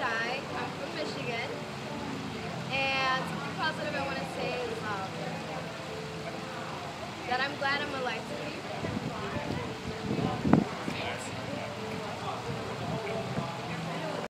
Sky. I'm from Michigan. And something positive I want to say is that I'm glad I'm alive today.